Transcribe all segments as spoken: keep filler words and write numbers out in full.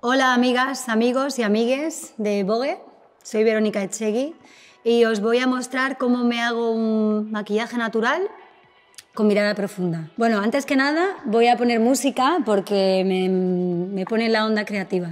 Hola amigas, amigos y amigues de Vogue, soy Verónica Echegui y os voy a mostrar cómo me hago un maquillaje natural con mirada profunda. Bueno, antes que nada voy a poner música porque me, me pone la onda creativa.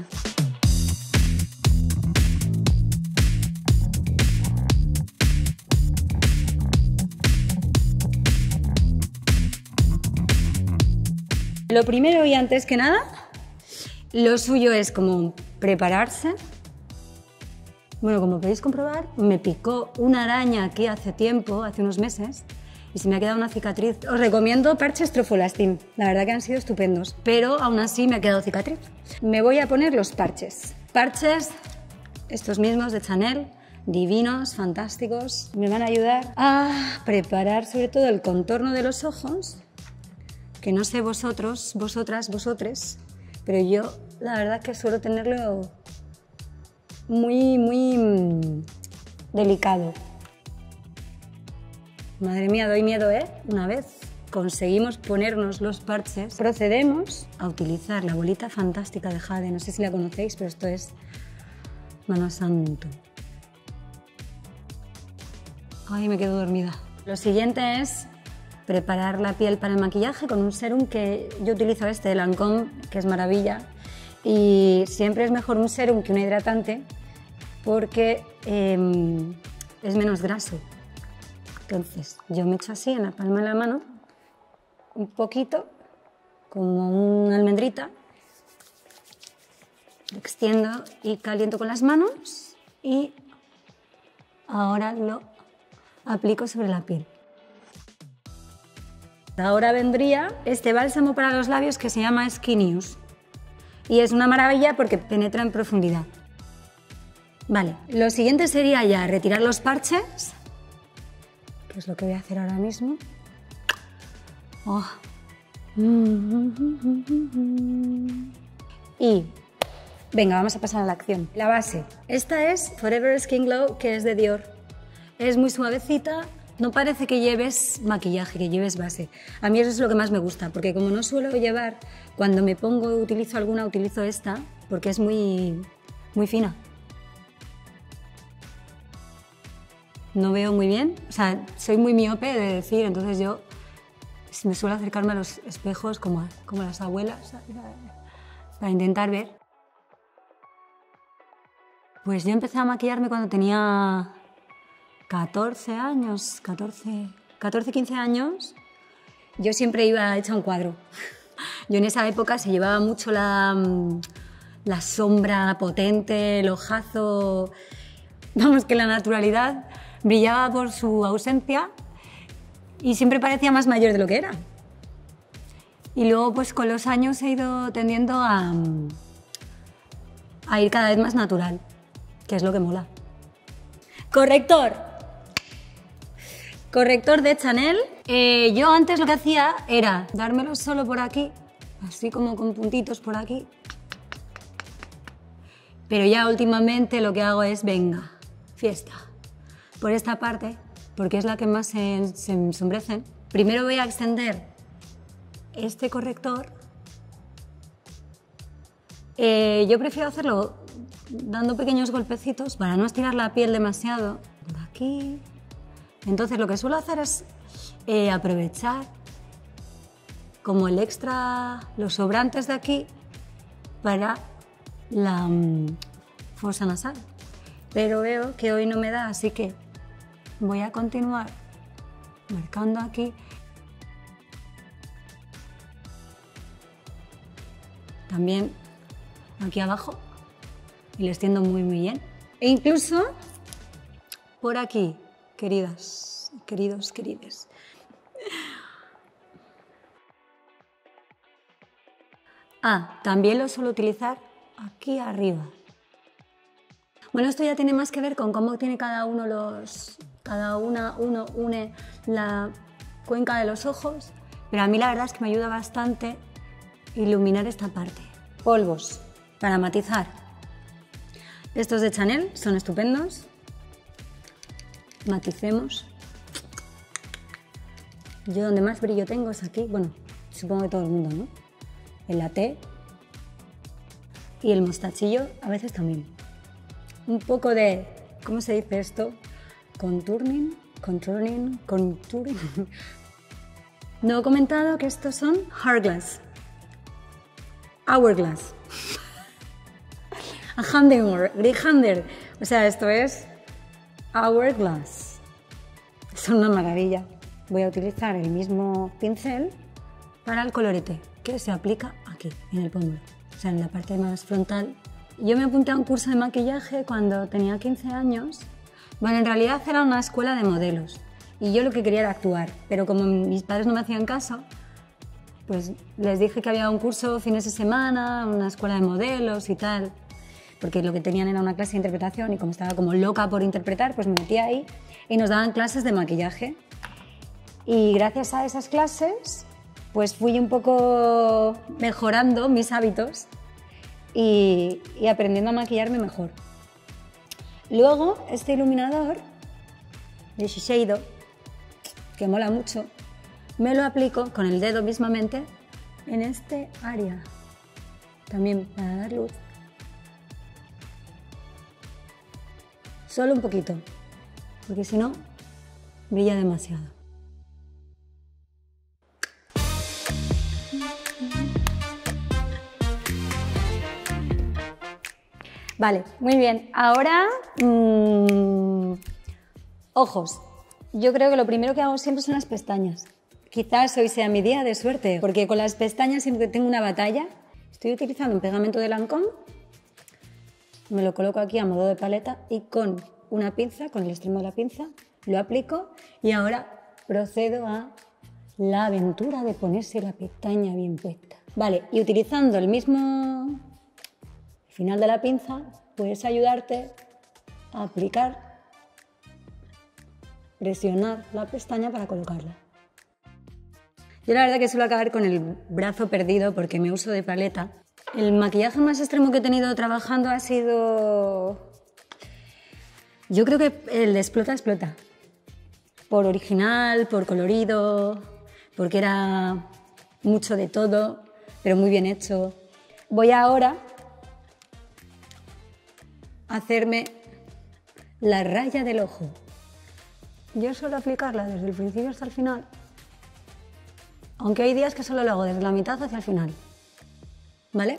Lo primero y antes que nada, lo suyo es como prepararse. Bueno, como podéis comprobar, me picó una araña aquí hace tiempo, hace unos meses, y se me ha quedado una cicatriz. Os recomiendo parches Trofolastin, la verdad que han sido estupendos, pero aún así me ha quedado cicatriz. Me voy a poner los parches. Parches, estos mismos de Chanel, divinos, fantásticos, me van a ayudar a preparar sobre todo el contorno de los ojos, que no sé vosotros, vosotras, vosotres, pero yo la verdad que suelo tenerlo muy, muy mmm, delicado. Madre mía, doy miedo, ¿eh? Una vez conseguimos ponernos los parches, procedemos a utilizar la bolita fantástica de Jade. No sé si la conocéis, pero esto es mano santo. Ay, me quedo dormida. Lo siguiente es preparar la piel para el maquillaje con un serum que yo utilizo este de Lancôme, que es maravilla, y siempre es mejor un serum que un hidratante porque eh, es menos graso. Entonces yo me echo así en la palma de la mano un poquito, como una almendrita, lo extiendo y caliento con las manos y ahora lo aplico sobre la piel. Ahora vendría este bálsamo para los labios que se llama Skinius y es una maravilla porque penetra en profundidad. Vale, lo siguiente sería ya retirar los parches, que es lo que voy a hacer ahora mismo. Oh. Y venga, vamos a pasar a la acción. La base, esta es Forever Skin Glow, que es de Dior. Es muy suavecita. No parece que lleves maquillaje, que lleves base. A mí eso es lo que más me gusta, porque como no suelo llevar, cuando me pongo, utilizo alguna, utilizo esta, porque es muy, muy fina. No veo muy bien, o sea, soy muy miope de decir, entonces yo me suelo acercarme a los espejos como, como las abuelas, para intentar ver. Pues yo empecé a maquillarme cuando tenía catorce años, catorce, catorce, quince años, yo siempre iba hecha un cuadro. Yo en esa época se llevaba mucho la, la sombra potente, el ojazo, vamos, que la naturalidad brillaba por su ausencia y siempre parecía más mayor de lo que era. Y luego pues con los años he ido tendiendo a, a ir cada vez más natural, que es lo que mola. Corrector. Corrector de Chanel. Eh, yo antes lo que hacía era dármelo solo por aquí, así como con puntitos por aquí. Pero ya últimamente lo que hago es, venga, fiesta. Por esta parte, porque es la que más se, se ensombrecen. Primero voy a extender este corrector. Eh, yo prefiero hacerlo dando pequeños golpecitos para no estirar la piel demasiado. Por aquí. Entonces lo que suelo hacer es eh, aprovechar como el extra, los sobrantes de aquí para la um, fosa nasal. Pero veo que hoy no me da, así que voy a continuar marcando aquí. También aquí abajo y lo extiendo muy muy bien. E incluso por aquí. Queridas, queridos, querides. Ah, también lo suelo utilizar aquí arriba. Bueno, esto ya tiene más que ver con cómo tiene cada uno los, cada una, uno une la cuenca de los ojos, pero a mí la verdad es que me ayuda bastante iluminar esta parte. Polvos para matizar. Estos de Chanel son estupendos. Maticemos. Yo donde más brillo tengo es aquí, bueno, supongo que todo el mundo, ¿no? En la T. y el mostachillo a veces también. Un poco de, ¿cómo se dice esto? Contouring, contouring, contouring. No he comentado que estos son Hourglass. Hourglass. A Handenor, Grihander. O sea, esto es Hourglass. Son una maravilla. Voy a utilizar el mismo pincel para el colorete, que se aplica aquí, en el pómulo, o sea, en la parte más frontal. Yo me apunté a un curso de maquillaje cuando tenía quince años. Bueno, en realidad era una escuela de modelos y yo lo que quería era actuar, pero como mis padres no me hacían caso, pues les dije que había un curso fines de semana, una escuela de modelos y tal, porque lo que tenían era una clase de interpretación y como estaba como loca por interpretar, pues me metí ahí y nos daban clases de maquillaje. Y gracias a esas clases, pues fui un poco mejorando mis hábitos y, y aprendiendo a maquillarme mejor. Luego, este iluminador de Shiseido, que mola mucho, me lo aplico con el dedo mismamente en este área, también para dar luz. Solo un poquito, porque si no, brilla demasiado. Vale, muy bien. Ahora, mmm, ojos. Yo creo que lo primero que hago siempre son las pestañas. Quizás hoy sea mi día de suerte, porque con las pestañas siempre tengo una batalla. Estoy utilizando un pegamento de Lancôme, me lo coloco aquí a modo de paleta y con una pinza, con el extremo de la pinza, lo aplico y ahora procedo a la aventura de ponerse la pestaña bien puesta. Vale, y utilizando el mismo final de la pinza, puedes ayudarte a aplicar, presionar la pestaña para colocarla. Yo la verdad que suelo acabar con el brazo perdido porque me uso de paleta. El maquillaje más extremo que he tenido trabajando ha sido... Yo creo que el de Explota, Explota. Por original, por colorido, porque era mucho de todo, pero muy bien hecho. Voy ahora hacerme la raya del ojo. Yo suelo aplicarla desde el principio hasta el final, aunque hay días que solo lo hago desde la mitad hacia el final, ¿vale?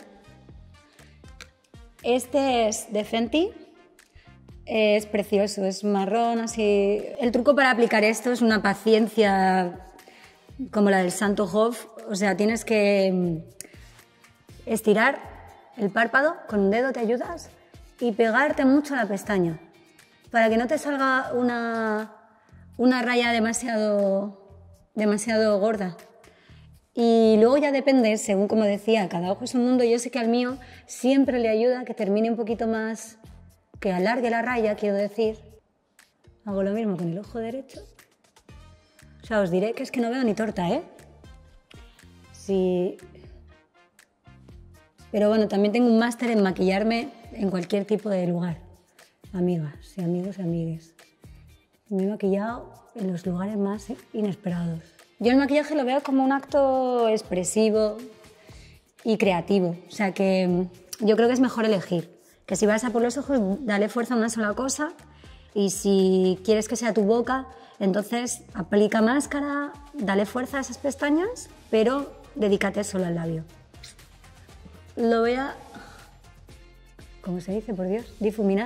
Este es de Fenty, es precioso, es marrón así. El truco para aplicar esto es una paciencia como la del Santo Hof, o sea, tienes que estirar el párpado, con un dedo te ayudas, y pegarte mucho a la pestaña para que no te salga una, una raya demasiado, demasiado gorda. Y luego ya depende, según como decía, cada ojo es un mundo. Yo sé que al mío siempre le ayuda a que termine un poquito más, que alargue la raya, quiero decir. Hago lo mismo con el ojo derecho. O sea, os diré que es que no veo ni torta, ¿eh? Sí. Pero bueno, también tengo un máster en maquillarme en cualquier tipo de lugar. Amigas y amigos y amigues. Me he maquillado en los lugares más inesperados. Yo el maquillaje lo veo como un acto expresivo y creativo. O sea que yo creo que es mejor elegir. Que si vas a por los ojos, dale fuerza a una sola cosa. Y si quieres que sea tu boca, entonces aplica máscara, dale fuerza a esas pestañas, pero dedícate solo al labio. Lo voy a... ¿Cómo se dice, por Dios? Difuminar.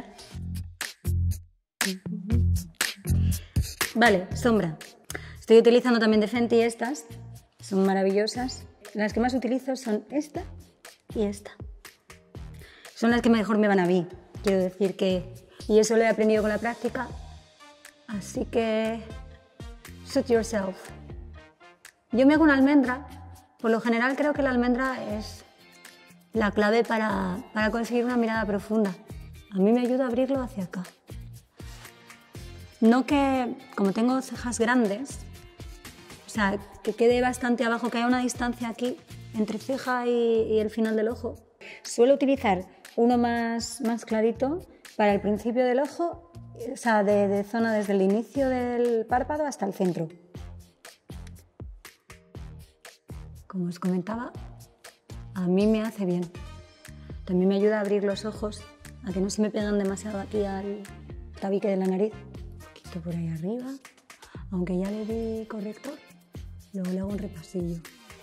Vale, sombra. Estoy utilizando también de Fenty estas, son maravillosas. Las que más utilizo son esta y esta. Son las que mejor me van a mí, quiero decir que... Y eso lo he aprendido con la práctica, así que... Suit yourself. Yo me hago una almendra, por lo general creo que la almendra es la clave para, para conseguir una mirada profunda. A mí me ayuda a abrirlo hacia acá. No que, como tengo cejas grandes, o sea, que quede bastante abajo, que haya una distancia aquí entre ceja y, y el final del ojo. Suelo utilizar uno más, más clarito para el principio del ojo, o sea, de, de zona desde el inicio del párpado hasta el centro. Como os comentaba, a mí me hace bien. También me ayuda a abrir los ojos, a que no se me pegan demasiado aquí al tabique de la nariz. Un poquito por ahí arriba, aunque ya le di corrector, luego le hago un repasillo.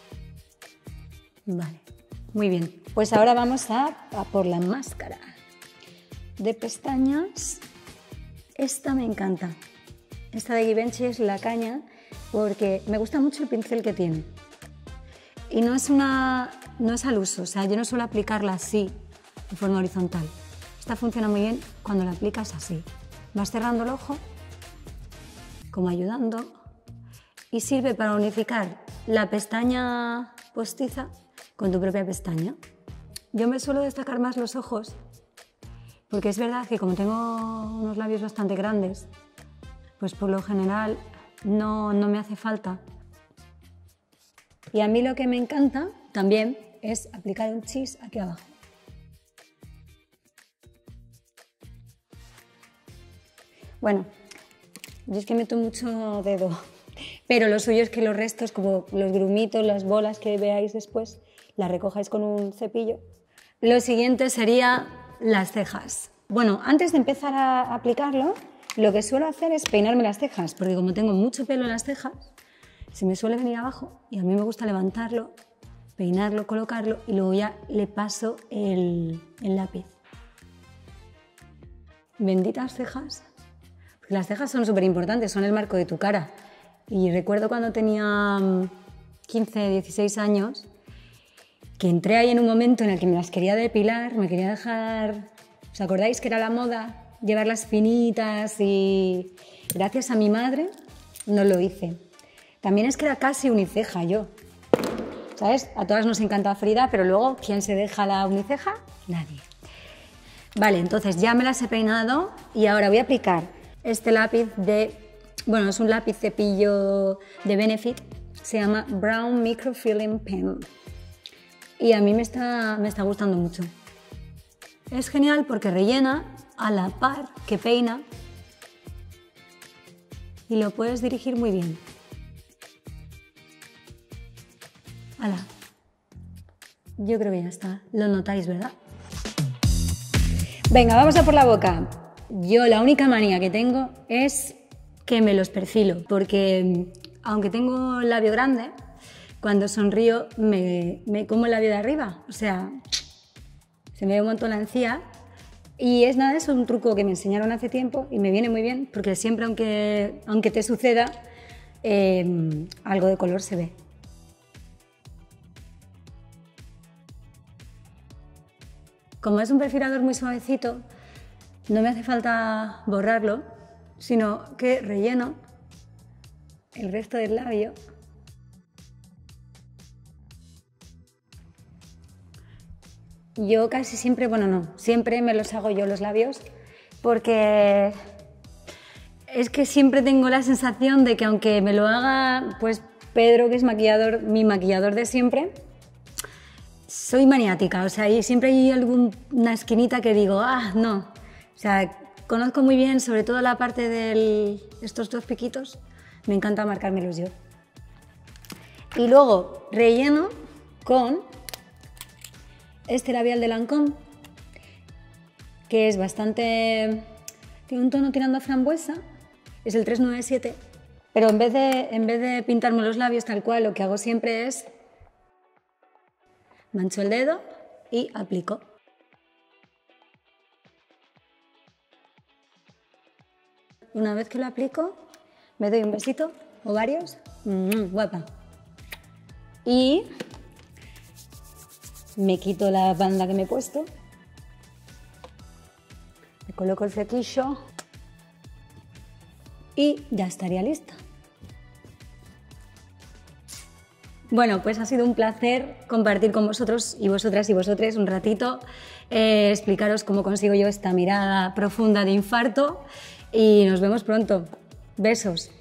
Vale, muy bien. Pues ahora vamos a, a por la máscara de pestañas. Esta me encanta. Esta de Givenchy es la caña porque me gusta mucho el pincel que tiene. Y no es, una, no es al uso, o sea, yo no suelo aplicarla así, de forma horizontal. Esta funciona muy bien cuando la aplicas así. Vas cerrando el ojo, como ayudando, y sirve para unificar la pestaña postiza con tu propia pestaña. Yo me suelo destacar más los ojos, porque es verdad que como tengo unos labios bastante grandes, pues por lo general no, no me hace falta. Y a mí lo que me encanta también es aplicar un chis aquí abajo. Bueno, yo es que meto mucho dedo, pero lo suyo es que los restos, como los grumitos, las bolas que veáis después, las recojáis con un cepillo. Lo siguiente sería las cejas. Bueno, antes de empezar a aplicarlo, lo que suelo hacer es peinarme las cejas, porque como tengo mucho pelo en las cejas, se me suele venir abajo y a mí me gusta levantarlo, peinarlo, colocarlo y luego ya le paso el, el lápiz. Benditas cejas, porque las cejas son súper importantes, son el marco de tu cara. Y recuerdo cuando tenía quince, dieciséis años, que entré ahí en un momento en el que me las quería depilar, me quería dejar... ¿Os acordáis que era la moda llevarlas finitas? Y gracias a mi madre no lo hice. También es que era casi uniceja yo, ¿sabes? A todas nos encanta Frida, pero luego, ¿quién se deja la uniceja? Nadie. Vale, entonces ya me las he peinado y ahora voy a aplicar este lápiz de... Bueno, es un lápiz cepillo de Benefit, se llama Brown Microfilling Pen. Y a mí me está, me está gustando mucho. Es genial porque rellena a la par que peina y lo puedes dirigir muy bien. ¡Hala! Yo creo que ya está. Lo notáis, ¿verdad? Venga, vamos a por la boca. Yo la única manía que tengo es que me los perfilo, porque aunque tengo el labio grande, cuando sonrío me, me como el labio de arriba. O sea, se me ve un montón la encía. Y es nada, es un truco que me enseñaron hace tiempo y me viene muy bien, porque siempre, aunque, aunque te suceda, eh, algo de color se ve. Como es un perfilador muy suavecito, no me hace falta borrarlo, sino que relleno el resto del labio. Yo casi siempre, bueno no, siempre me los hago yo los labios, porque es que siempre tengo la sensación de que aunque me lo haga pues Pedro, que es maquillador, mi maquillador de siempre, soy maniática, o sea, y siempre hay alguna esquinita que digo, ah, no. O sea, conozco muy bien, sobre todo la parte de estos dos piquitos, me encanta marcármelos yo. Y luego relleno con este labial de Lancôme, que es bastante... tiene un tono tirando a frambuesa, es el tres nueve siete, pero en vez de, en vez de pintarme los labios tal cual, lo que hago siempre es mancho el dedo y aplico. Una vez que lo aplico, me doy un besito o varios, mm, guapa. Y me quito la banda que me he puesto, me coloco el flequillo y ya estaría lista. Bueno, pues ha sido un placer compartir con vosotros y vosotras y vosotres un ratito, eh, explicaros cómo consigo yo esta mirada profunda de infarto y nos vemos pronto. Besos.